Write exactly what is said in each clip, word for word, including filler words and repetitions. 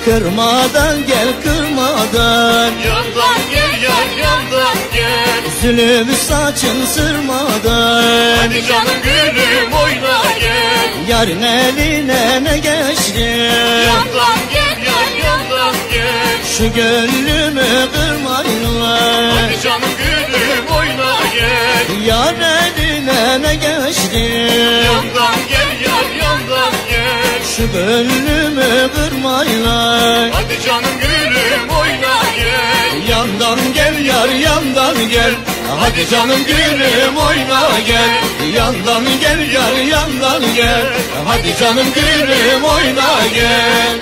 Kırmadan gel kırmadan, yandan gel yar yandan gel. Zülfü saçın sırmadan, Hadi canım gülüm oyna gel. yarın eline ne geçti? Yandan gel yar yandan gel. Şu gönlümü kırmayınlar. Hadi canım gülüm oyna gel. Yar eline ne geçti? Yandan gel yar yandan gel. Şu gönlümü kırmayınlar. Hadi canım gülüm oyna gel. Yandan gel yar yandan gel. Hadi canım gülüm oyna gel. Yandan gel yar yandan gel. Hadi canım gülüm oyna gel.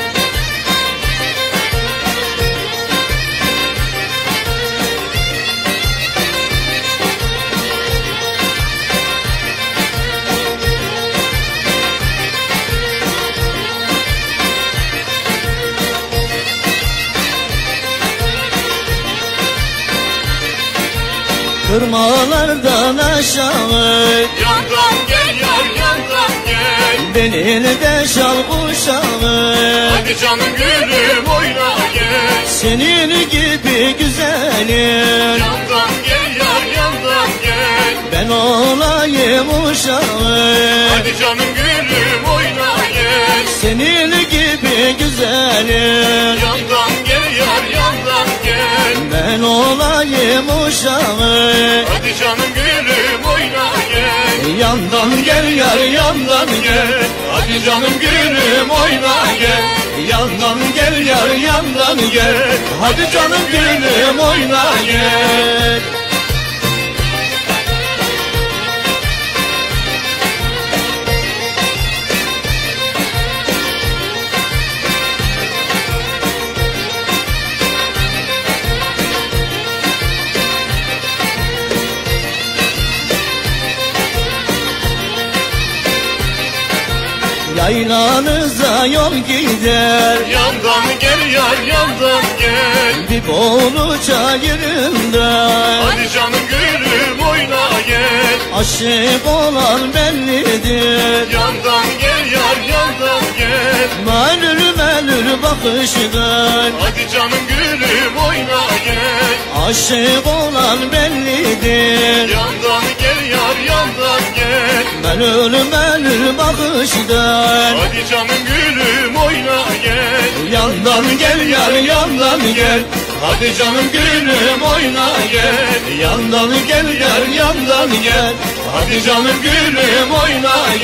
Kırmalardan aşağı, Yandan gel yar yandan gel. beni de şal kuşağı. Hadi canım gülüm oyna gel. Senin gibi güzelim, Yandan gel yar yandan gel. ben olayım uşağı. Hadi canım gülüm oyna gel. Senin gibi güzelim, Yandan gel yar yandan gel. ben olayım uşağı. Hadi canım gülüm oyna gel. Yandan gel yar yandan gel. Hadi canım gülüm oyna gel. Yandan gel yar yandan gel. Hadi canım gülüm oyna gel. Yaylanıza yol gider, Yandan gel yar yandan gel. bir boğulu çayırında. Hadi canım gülüm oyna gel. Aşık olan bellidir, Yandan gel yar yandan gel. melül melül bakışlar. Hadi canım gülüm oyna gel. Aşık olan bellidir, Yandan gel yar yandan gel. melül melül bakışlar. Hadi canım gülüm oyna gel. Yandan gel yar yandan gel. Hadi canım gülüm oyna gel. Yandan gel yar yandan gel. Hadi canım gülüm oyna